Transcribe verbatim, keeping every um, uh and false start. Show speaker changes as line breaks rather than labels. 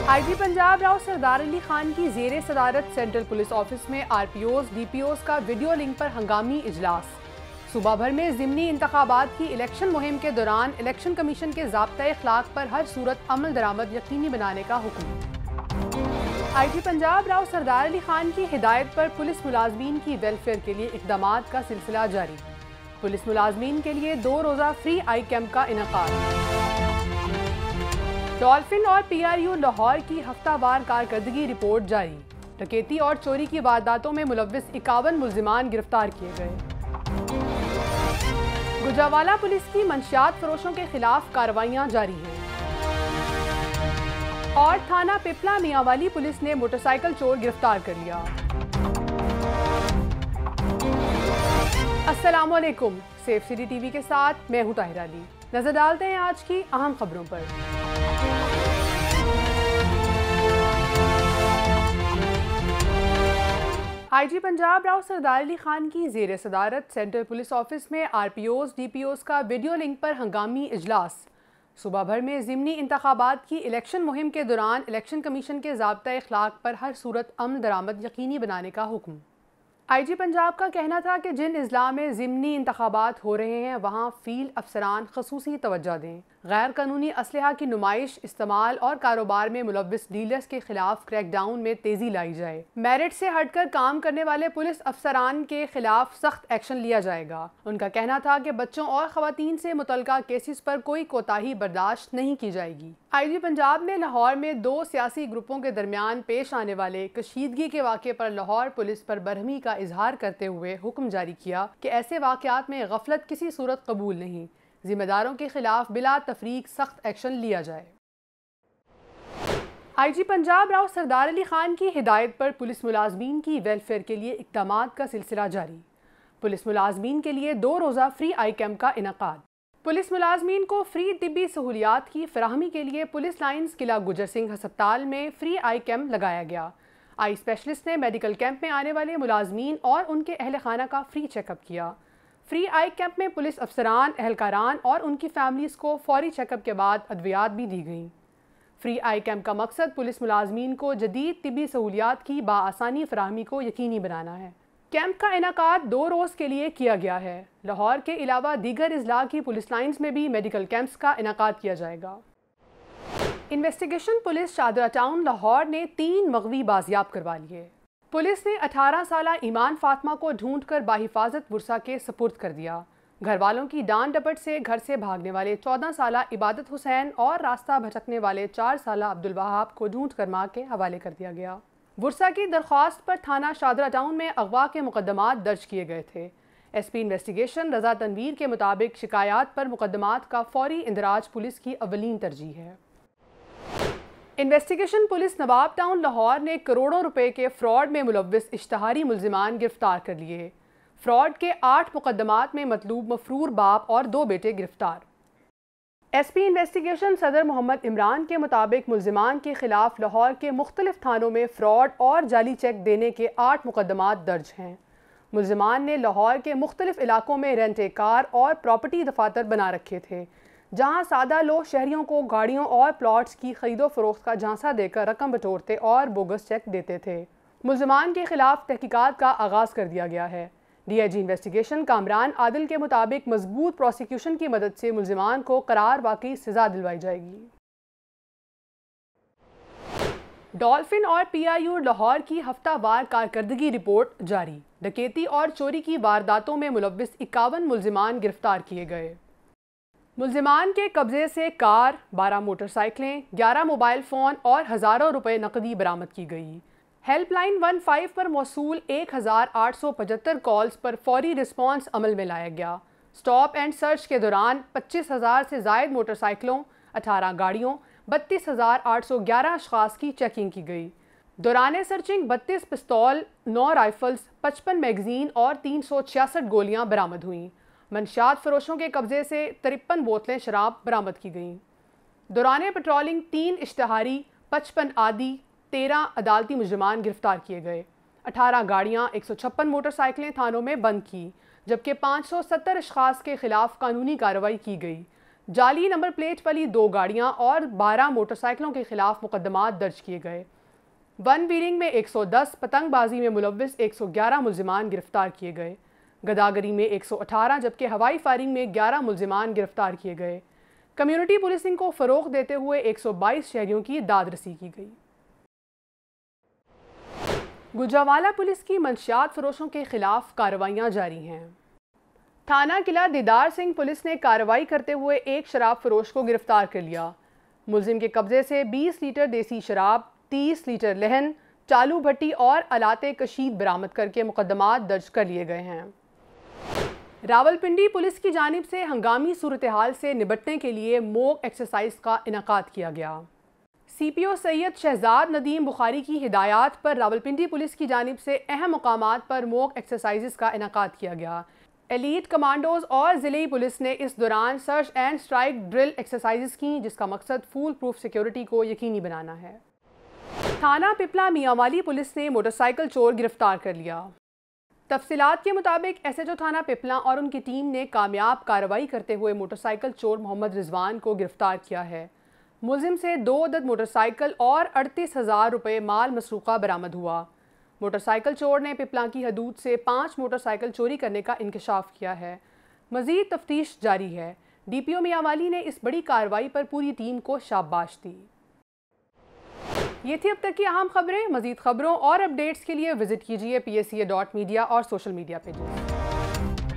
IG Punjab Rao Sardar Ali Khan की जेर सदारत सेंट्रल पुलिस ऑफिस में आरपीओज डीपीओज का वीडियो लिंक पर हंगामी इजलास। सूबा भर में ज़िमनी इंतखाबात की इलेक्शन मुहिम के दौरान इलेक्शन कमीशन के ज़ाब्ता-ए-अखलाक पर हर सूरत अमल दरामद यकीनी बनाने का हुक्म। आईजी पंजाब राव सरदार अली खान की हिदायत पर पुलिस मुलाजमीन की वेलफेयर के लिए इक़दामात का सिलसिला जारी। पुलिस मुलाजमीन के लिए दो रोज़ा फ्री आई कैंप का इनेकाद। डॉल्फिन और पीआरयू लाहौर की हफ्तावार कारकर्दगी रिपोर्ट जारी। डकैती और चोरी की वारदातों में मुलव्विस इक्यावन मुल्जिमान गिरफ्तार किए गए। गुजरावाला पुलिस की मंशियात फरोशों के खिलाफ कार्रवाइयां जारी हैं। और थाना पिपला मियांवाली पुलिस ने मोटरसाइकिल चोर गिरफ्तार कर लिया। अस्सलाम वालेकुम, सेफ सिटी टीवी के साथ मैं हूं ताहिरा अली। नजर डालते हैं आज की अहम खबरों पर। आईजी पंजाब राव सरदार अली खान की जेर सदारत सेंट्रल पुलिस ऑफिस में आरपीओज डीपीओज का वीडियो लिंक पर हंगामी इजलास। सूबा भर में ज़िमनी इंतखाबात की इलेक्शन मुहिम के दौरान इलेक्शन कमीशन के ज़ाब्ता-ए-अखलाक पर हर सूरत अमल दरामद यकीनी बनाने का हुक्म। आईजी पंजाब का कहना था कि जिन अजला में ज़िमनी इंतखाबात हो रहे हैं वहाँ फील्ड अफसरान खसूसी तवज्जो दें। गैर कानूनी असलहा की नुमाइश, इस्तेमाल और कारोबार में मुलव्विस डीलर्स के खिलाफ क्रैकडाउन में तेजी लाई जाए। मेरिट से हटकर काम करने वाले पुलिस अफसरान के खिलाफ सख्त एक्शन लिया जाएगा। उनका कहना था कि बच्चों और खवातीन से मुतल्लिका केसेस पर कोई कोताही बर्दाश्त नहीं की जाएगी। आईजी पंजाब ने लाहौर में दो सियासी ग्रुपों के दरमियान पेश आने वाले कशीदगी के वाक़े पर लाहौर पुलिस पर बरहमी का इजहार करते हुए हुक्म जारी किया कि ऐसे वाक़यात में गफलत किसी सूरत कबूल नहीं। जिम्मेदारों के खिलाफ बिला तफरीक सख्त एक्शन लिया जाए। आईजी पंजाब राव सरदार अली खान की हिदायत पर पुलिस मुलाजमीन की वेलफेयर के लिए इक़दामात का सिलसिला जारी। पुलिस मुलाजमीन के लिए दो रोज़ा फ्री आई कैंप का इनेकाद। पुलिस मुलाजमीन को फ्री तिब्बी सहूलियात की फराहमी के लिए पुलिस लाइन्स किला गुजर सिंह अस्पताल में फ्री आई कैंप लगाया गया। आई स्पेशलिस्ट ने मेडिकल कैंप में आने वाले मुलाजमीन और उनके अहल खाना का फ्री चेकअप किया। फ्री आई कैंप में पुलिस अफसरान, एहलकारान और उनकी फैमिलीज़ को फौरी चेकअप के बाद अद्वियात भी दी गई। फ्री आई कैंप का मकसद पुलिस मुलाजमीन को जदीद तिब्बी सहूलियात की बाआसानी फराहमी को यकीनी बनाना है। कैंप का इनेकाद दो रोज़ के लिए किया गया है। लाहौर के अलावा दीगर अजला की पुलिस लाइन्स में भी मेडिकल कैंप्स का इनेकाद किया जाएगा। Investigation police Shahdara town Lahore ने तीन मगवी बाजियाब करवा लिए। पुलिस ने अठारह साला ईमान फातिमा को ढूंढकर बाहिफाजत बुरसा के सपुर्द कर दिया। घर वालों की डांट डपट से घर से भागने वाले चौदह साला इबादत हुसैन और रास्ता भटकने वाले चार साला अब्दुल वहाब को ढूंढकर मां के हवाले कर दिया गया। बुरसा की दरख्वास्त पर थाना शादरा टाउन में अगवा के मुकदमात दर्ज किए गए थे। एसपी इन्वेस्टिगेशन रजा तनवीर के मुताबिक शिकायत पर मुकदमात का फौरी इंदराज पुलिस की अवलीन तरजीह है। Investigation police Nawab town Lahore ने करोड़ों रुपए के फ्रॉड में मुलव्विस इश्तहारी मुल्जिमान गिरफ्तार कर लिए। फ्रॉड के आठ मुकदमात में मतलूब मफरूर बाप और दो बेटे गिरफ्तार। एसपी इन्वेस्टिगेशन सदर मोहम्मद इमरान के मुताबिक मुल्जिमान के खिलाफ लाहौर के मुख्तलिफ थानों में फ्रॉड और जाली चेक देने के आठ मुकदमात दर्ज हैं। मुल्जिमान ने लाहौर के मुख्तलिफ इलाकों में रेंट ए कार और प्रॉपर्टी दफातर बना रखे थे, जहां सादा लोग शहरियों को गाड़ियों और प्लॉट्स की खरीदो फरोख्त का झांसा देकर रकम बटोरते और बोगस चेक देते थे। मुल्जिमान के खिलाफ तहकीकात का आगाज कर दिया गया है। डीआईजी इन्वेस्टिगेशन कामरान आदिल के मुताबिक मजबूत प्रोसिक्यूशन की मदद से मुल्जिमान को करार वाकई सजा दिलवाई जाएगी। डॉल्फिन और पीआईयू लाहौर की हफ्तावार कारकर्दगी रिपोर्ट जारी। डकैती और चोरी की वारदातों में मुलव्विस इक्यावन मुल्जिमान गिरफ्तार किए गए। मुल्जिमान के कब्जे से कार, बारह मोटरसाइकिलें, ग्यारह मोबाइल फ़ोन और हज़ारों रुपए नकदी बरामद की गई। हेल्पलाइन वन फाइव पर मौसूल एक हज़ार आठ सौ पचहत्तर कॉल्स पर फौरी रिस्पांस अमल में लाया गया। स्टॉप एंड सर्च के दौरान पच्चीस हज़ार से ज़ायद मोटरसाइकिलों, अठारह गाड़ियों, बत्तीस हज़ार आठ सौ ग्यारह अशखास की चेकिंग की गई। दौरान सर्चिंग बत्तीस पिस्तौल, नौ राइफल्स, पचपन मैगजीन और तीन सौ छियासठ गोलियाँ बरामद हुईं। मंशियात फरोशों के कब्जे से तिरपन बोतलें शराब बरामद की गईं। दौरान पेट्रोलिंग तीन इश्तहारी, पचपन आदि, तेरह अदालती मुजरिमान गिरफ्तार किए गए। अठारह गाड़ियाँ, एक सौ छप्पन मोटरसाइकिलें थानों में बंद की, जबकि पाँच सौ सत्तर अशखास के खिलाफ कानूनी कार्रवाई की गई। जाली नंबर प्लेट वाली दो गाड़ियां और बारह मोटरसाइकिलों के खिलाफ मुकदमात दर्ज किए गए। वन व्हीलिंग में एक सौ दस, पतंगबाजी में मुलव्विस एक सौ ग्यारह मुलजिमान गिरफ्तार किए गए। गदागरी में एक सौ अठारह जबकि हवाई फायरिंग में ग्यारह मुलजिमान गिरफ्तार किए गए। कम्युनिटी पुलिसिंग को फ़रोग़ देते हुए एक सौ बाईस शहरियों की दादरसी की गई। गुजरावाला पुलिस की मंशियात फरोशों के खिलाफ कार्रवाइयाँ जारी हैं। थाना किला दीदार सिंह पुलिस ने कार्रवाई करते हुए एक शराब फरोश को गिरफ्तार कर लिया। मुलजिम के कब्जे से बीस लीटर देसी शराब, तीस लीटर लहन, चालू भट्टी और अलाते कशीद बरामद करके मुकदमात दर्ज कर लिए गए हैं। रावलपिंडी पुलिस की जानिब से हंगामी सूरत हाल से निपटने के लिए मॉक एक्सरसाइज का इनकाद किया गया। C P O Syed Shahzad Nadeem Bukhari की हिदायत पर रावलपिंडी पुलिस की जानिब से अहम मकामात पर मॉक एक्सरसाइज का इनकाद किया गया। एलीट कमांडोज और ज़िले पुलिस ने इस दौरान search and strike drill exercise की, जिसका मकसद फूल प्रूफ सिक्योरिटी को यकीनी बनाना है। थाना पिपला मियांवाली पुलिस ने मोटरसाइकिल चोर गिरफ्तार कर लिया। तफसीलात के मुताबिक एस एच ओ थाना पिपला और उनकी टीम ने कामयाब कार्रवाई करते हुए मोटरसाइकिल चोर मोहम्मद रिजवान को गिरफ्तार किया है। मुलजिम से दो अदद मोटरसाइकिल और अड़तीस हज़ार रुपये माल मसरूक़ा बरामद हुआ। मोटरसाइकिल चोर ने पिपला की हदूद से पाँच मोटरसाइकिल चोरी करने का इंकशाफ किया है। मज़ीद तफ्तीश जारी है। डी पी ओ मियांवाली ने इस बड़ी कार्रवाई पर पूरी टीम को शाबाश दी। ये थी अब तक की अहम खबरें। मज़ीद खबरों और अपडेट्स के लिए विजिट कीजिए P S C A dot media और सोशल मीडिया पेजेस।